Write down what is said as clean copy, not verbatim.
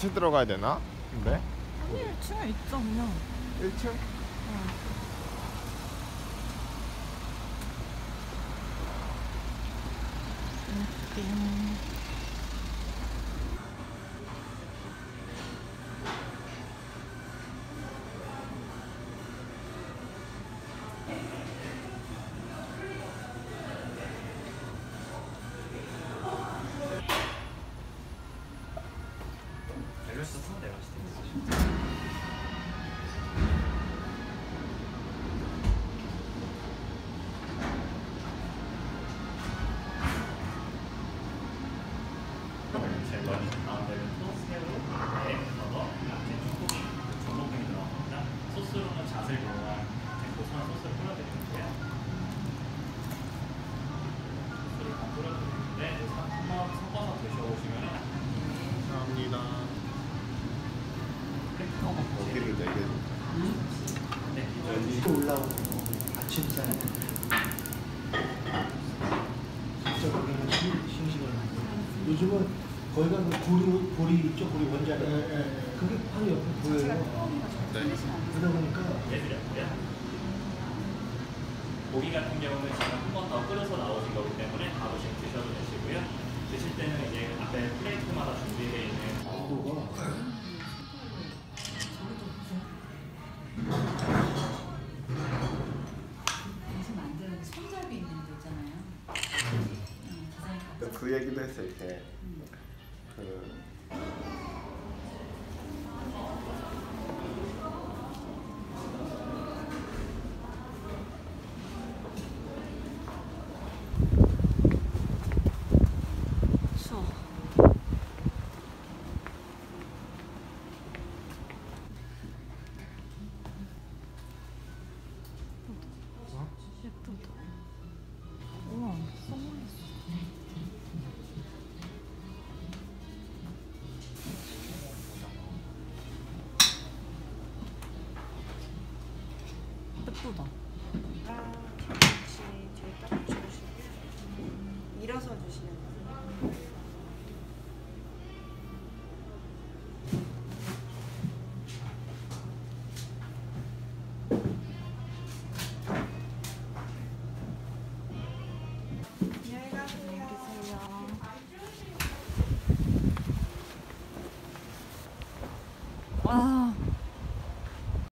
같이 들어가야 되나? 근데? 아니 1층에 있죠 그냥. 1층? 소스로는 잣을 이용한 고소한 소스를 뿌려드리는데요. 소스를 다 뿌려드리는데 한번 섞어서 드셔보시면 감사합니다. 고기를 4개 네, 여기 올라오고 아침상에 진짜 거기는 싱싱을 만들어요. 요즘은 거기가 그 보리 이쪽 보리 원자력 그게 바로 옆에 보여요. 그러다 보니까 내드렸고요. 고기 같은 경우는 지금 한 번 더 끓여서 나오신 거기 때문에 바로 지금 드셔도 되시고요. 드실 때는 이제 앞에 플레이트마다 준비되어 있는 여기서 만드는 손잡이 있는 데 있잖아요. 그 얘기도 했어요. 이렇게 추워. 예쁘다. 우와, 선글라스. 예쁘다. 김치 제일 딱 주시고 밀어서 주시면 돼요.